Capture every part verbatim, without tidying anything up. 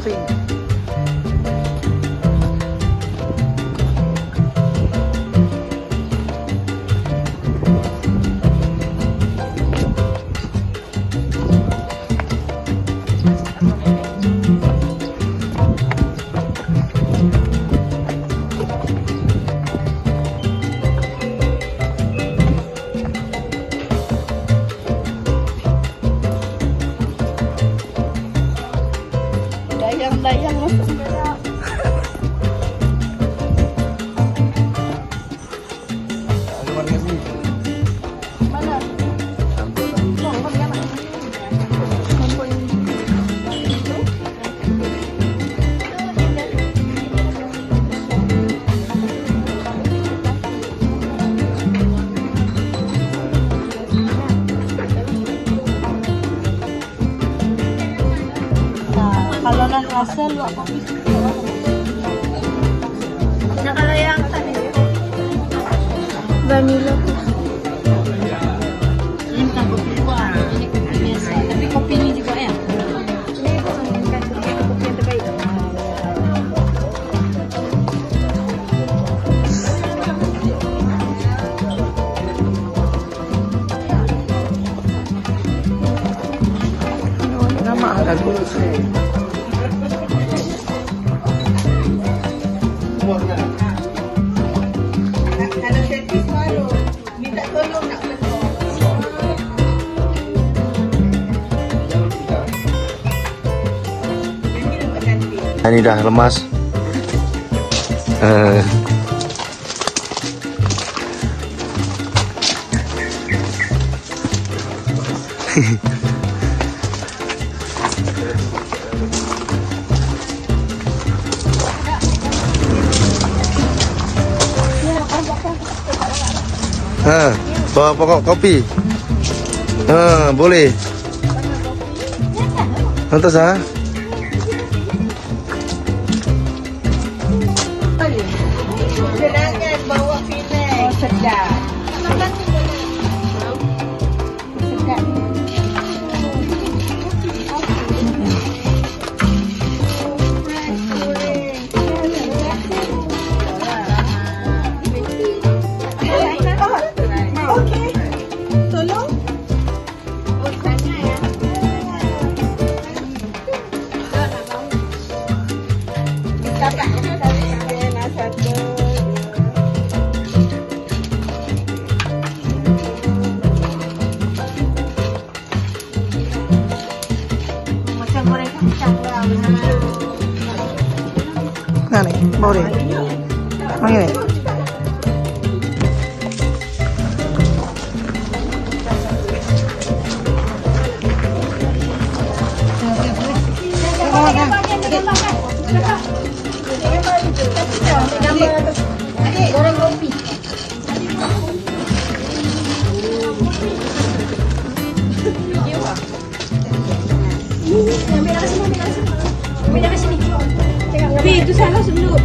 piring. Dayang masuk dalam. Mana? Kalau nak rasa luak kopi. Nah kalau yang tadi vanilla. Ini bukan kopi luar, ini kopi biasa. Tapi kopi ini juga ya. Ini bukan kopi yang terbaik. Nama agak dulu sih. Kalau servis malu, minta tolong nak betul. Ini dah lemas. Uh. Ha, bawa pokok kopi. Ha, boleh. Lantas ah. Jangan bawa pilih. Oh, sedap. Sedap. Nah nih, mau deh. Mana nih? Goreng kopi. Tapi itu salah dulu.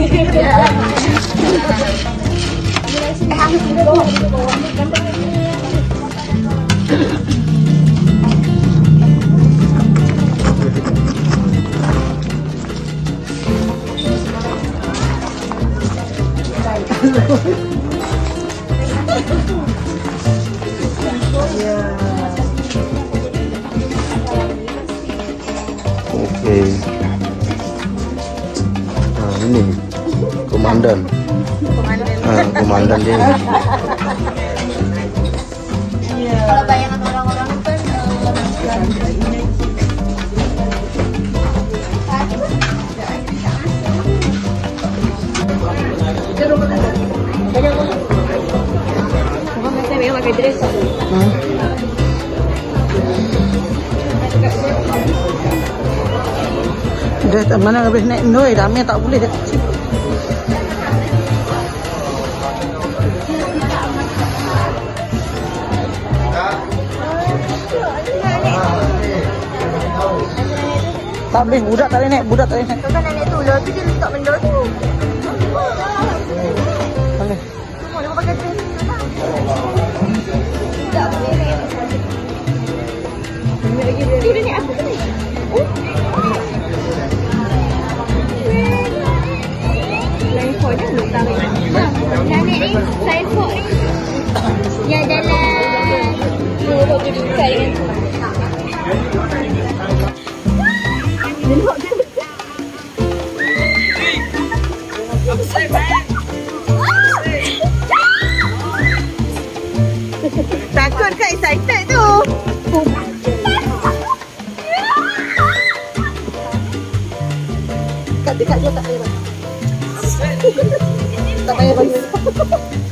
Oke. Nah, ini komandan. Nah, komandan dia. Kalau bayangan orang-orang kan pakai dress. Dah mana habis naik noi dah, tak boleh dah. Tak boleh, budak tak boleh naik, budak tak boleh naik. Kan nenek tu lah tu dia minta benda tu. Boleh. Semua dia pakai dress ni lah. Tak boleh naik. Ini lagi dia. Dia naik apa tu ni? Oh. Pokoknya belum tahu. Nenek ni, saya kok ni. Ya dalam. Dulu tu buka kan. Takut kan excited tu. Dekat dekat dia tak payah. Tak payah bagi.